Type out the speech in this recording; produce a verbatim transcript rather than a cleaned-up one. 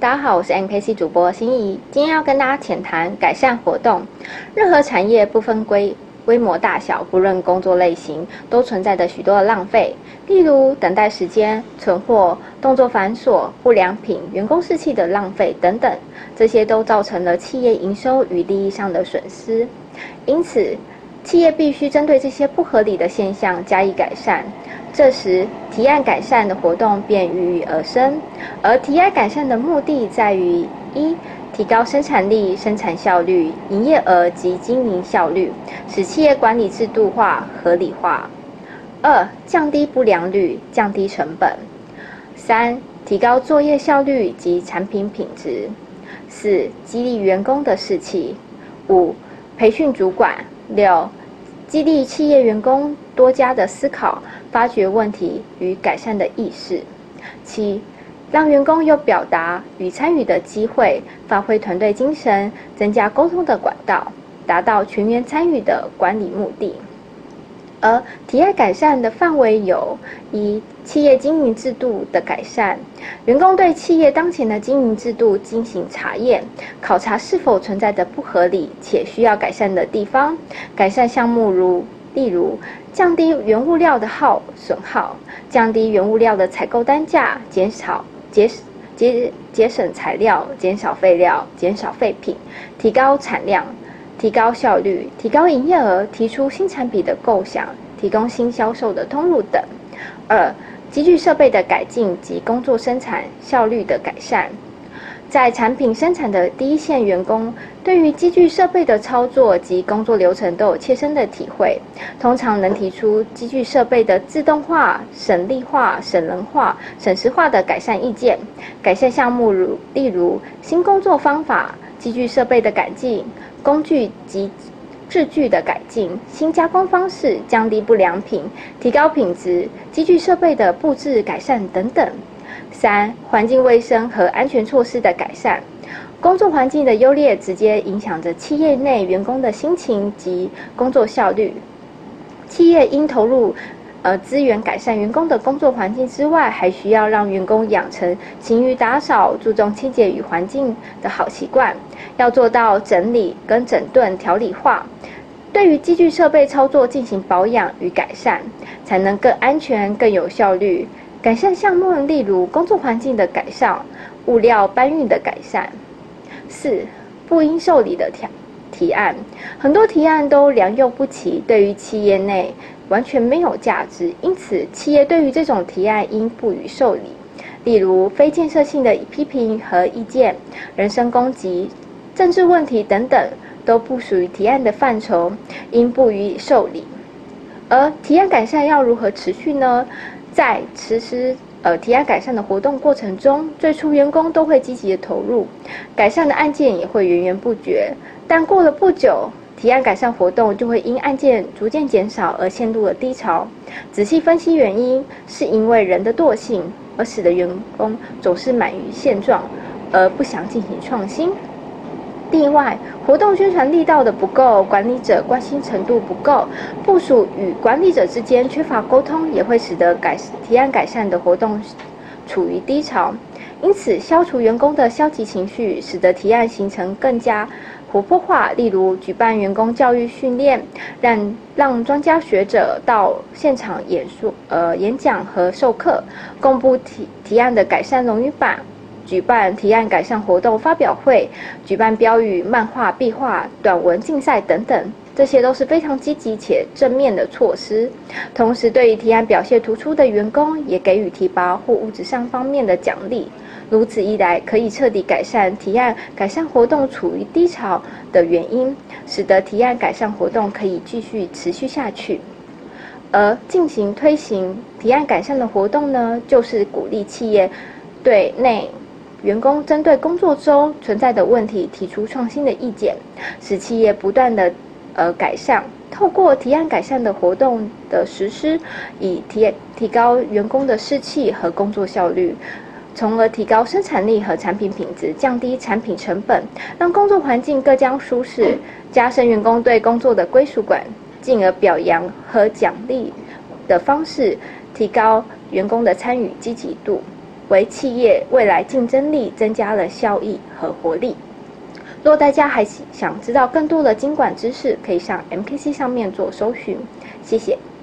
大家好，我是 M K C 主播心怡，今天要跟大家浅谈改善活动。任何产业不分规规模大小，不论工作类型，都存在着许多的浪费，例如等待时间、存货、动作繁琐、不良品、员工士气的浪费等等，这些都造成了企业营收与利益上的损失。因此，企业必须针对这些不合理的现象加以改善。这时，提案改善的活动便郁郁而生。而提案改善的目的在于：一、提高生产力、生产效率、营业额及经营效率，使企业管理制度化、合理化；二、降低不良率、降低成本；三、提高作业效率及产品品质；四、激励员工的士气；五、培训主管；六、激励企业员工多加的思考、发掘问题与改善的意识；七、让员工有表达与参与的机会，发挥团队精神，增加沟通的管道，达到全员参与的管理目的。而提案改善的范围有：一、企业经营制度的改善，员工对企业当前的经营制度进行查验，考察是否存在的不合理且需要改善的地方。改善项目如例如降低原物料的耗损耗，降低原物料的采购单价，减少节节节省材料，减少废料，减少废品，提高产量，提高效率，提高营业额，提出新产品的构想，提供新销售的通路等。二、机具设备的改进及工作生产效率的改善。在产品生产的第一线员工，对于机具设备的操作及工作流程都有切身的体会，通常能提出机具设备的自动化、省力化、省人化、省时化的改善意见。改善项目如例如新工作方法、机具设备的改进、工具及制具的改进、新加工方式、降低不良品、提高品质、机具设备的布置改善等等。三、环境卫生和安全措施的改善。工作环境的优劣直接影响着企业内员工的心情及工作效率。企业应投入呃资源改善员工的工作环境之外，还需要让员工养成勤于打扫、注重清洁与环境的好习惯，要做到整理跟整顿条理化。对于机具设备操作进行保养与改善，才能更安全、更有效率。改善项目例如工作环境的改善、物料搬运的改善。四、不应受理的提提案，很多提案都良莠不齐，对于企业内完全没有价值，因此企业对于这种提案应不予受理。例如非建设性的批评和意见、人身攻击、政治问题等等，都不属于提案的范畴，应不予受理。而提案改善要如何持续呢？在实施呃提案改善的活动过程中，最初员工都会积极的投入，改善的案件也会源源不绝。但过了不久，提案改善活动就会因案件逐渐减少而陷入了低潮。仔细分析原因，是因为人的惰性，而使得员工总是满于现状，而不想进行创新。另外，活动宣传力道的不够，管理者关心程度不够，部属与管理者之间缺乏沟通，也会使得改提案改善的活动处于低潮。因此，消除员工的消极情绪，使得提案形成更加活泼化。例如，举办员工教育训练，让让专家学者到现场演说、呃演讲和授课，公布提提案的改善荣誉版。举办提案改善活动发表会，举办标语、漫画、壁画、短文竞赛等等，这些都是非常积极且正面的措施。同时，对于提案表现突出的员工，也给予提拔或物质上方面的奖励。如此一来，可以彻底改善提案改善活动处于低潮的原因，使得提案改善活动可以继续持续下去。而进行推行提案改善的活动呢，就是鼓励企业对内员工针对工作中存在的问题提出创新的意见，使企业不断的呃改善。透过提案改善的活动的实施，以提提高员工的士气和工作效率，从而提高生产力和产品品质，降低产品成本，让工作环境更加舒适，加深员工对工作的归属感，进而表扬和奖励的方式，提高员工的参与积极度。 为企业未来竞争力增加了效益和活力。若大家还想知道更多的金管知识，可以上 M K C 上面做搜寻。谢谢。